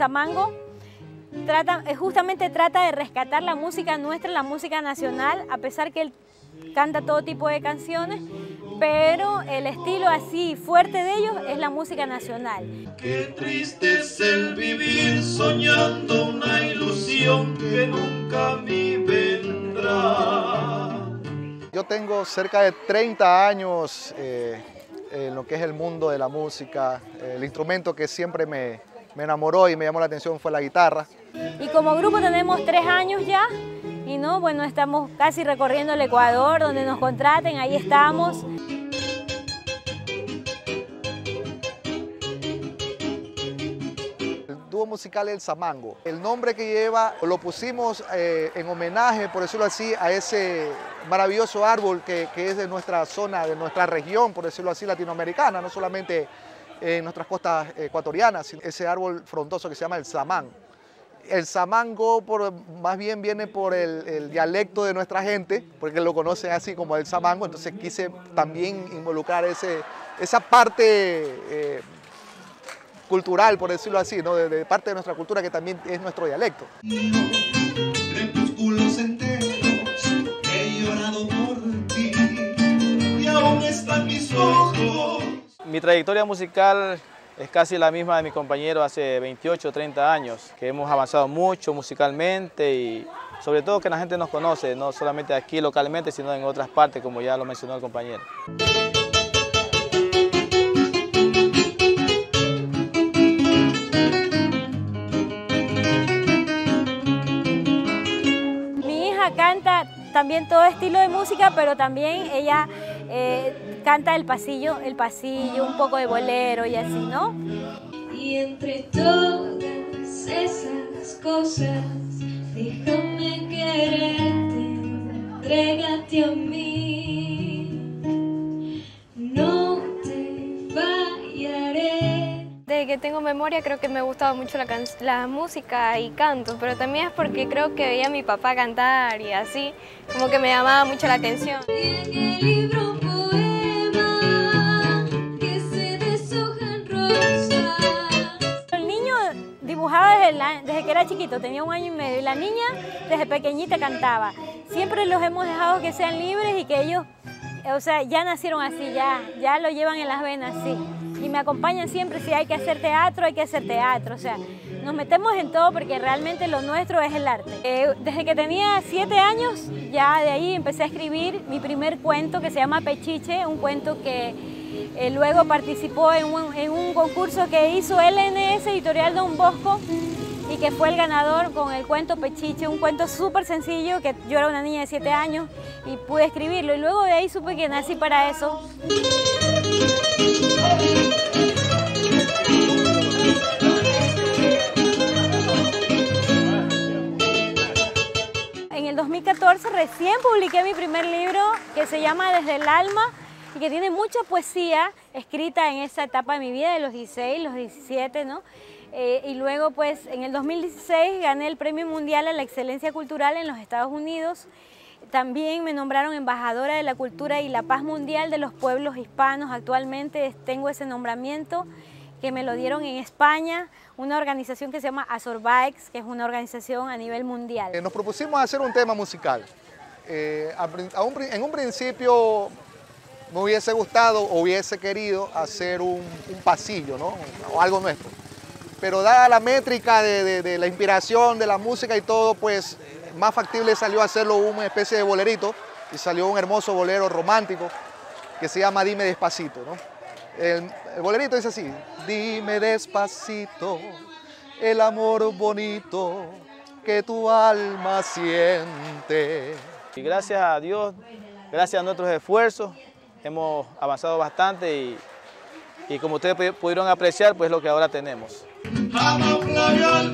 Samango justamente trata de rescatar la música nuestra, la música nacional, a pesar que él canta todo tipo de canciones, pero el estilo así fuerte de ellos es la música nacional. Qué triste es el vivir soñando una ilusión que nunca a mí vendrá. Yo tengo cerca de 30 años en lo que es el mundo de la música. El instrumento que siempre me enamoró y me llamó la atención fue la guitarra. Y como grupo tenemos 3 años ya, y bueno, estamos casi recorriendo el Ecuador, donde nos contraten, ahí estamos. El dúo musical El Samango. El nombre que lleva lo pusimos en homenaje, por decirlo así, a ese maravilloso árbol que es de nuestra zona, de nuestra región, por decirlo así, latinoamericana, no solamente en nuestras costas ecuatorianas, sino ese árbol frondoso que se llama el samán. El samango más bien viene por el dialecto de nuestra gente, porque lo conocen así como el samango, entonces quise también involucrar esa parte cultural, por decirlo así, ¿no? de parte de nuestra cultura que también es nuestro dialecto. Crepúsculos enteros, he llorado por ti y aún están mis ojos. Mi trayectoria musical es casi la misma de mis compañeros hace 28 o 30 años, que hemos avanzado mucho musicalmente y sobre todo que la gente nos conoce, no solamente aquí localmente, sino en otras partes, como ya lo mencionó el compañero. Mi hija canta también todo estilo de música, pero también ella canta el pasillo, un poco de bolero y así, ¿no? Y entre todas esas cosas, déjame quererte, entrégate a mí, no te fallaré. Desde que tengo memoria creo que me gustaba mucho la música y canto, pero también es porque creo que veía a mi papá cantar y así, como que me llamaba mucho la atención. Y en el libro poema que se deshojan rosas. El niño dibujaba desde que era chiquito, tenía 1 año y medio, y la niña desde pequeñita cantaba. Siempre los hemos dejado que sean libres y que ellos, o sea, ya nacieron así, ya lo llevan en las venas, sí. Y me acompañan siempre, si hay que hacer teatro, hay que hacer teatro, o sea, nos metemos en todo porque realmente lo nuestro es el arte. Desde que tenía 7 años, ya de ahí empecé a escribir mi primer cuento que se llama Pechiche, un cuento que luego participó en un concurso que hizo LNS Editorial Don Bosco y que fue el ganador con el cuento Pechiche, un cuento súper sencillo, que yo era una niña de 7 años y pude escribirlo, y luego de ahí supe que nací para eso. En el 2014 recién publiqué mi primer libro que se llama Desde el Alma y que tiene mucha poesía escrita en esa etapa de mi vida, de los 16, los 17, ¿no? Y luego pues en el 2016 gané el Premio Mundial a la Excelencia Cultural en los Estados Unidos. También me nombraron embajadora de la cultura y la paz mundial de los pueblos hispanos. Actualmente tengo ese nombramiento que me lo dieron en España, una organización que se llama Azorbaex, que es una organización a nivel mundial. Nos propusimos hacer un tema musical. En un principio me hubiese gustado o hubiese querido hacer un pasillo, ¿no? O algo nuestro. Pero dada la métrica de la inspiración, de la música y todo, pues más factible salió hacerlo una especie de bolerito y salió un hermoso bolero romántico que se llama Dime Despacito, ¿no? El bolerito dice así: dime despacito el amor bonito que tu alma siente. Y gracias a Dios, gracias a nuestros esfuerzos, hemos avanzado bastante y como ustedes pudieron apreciar, pues lo que ahora tenemos. Ama playa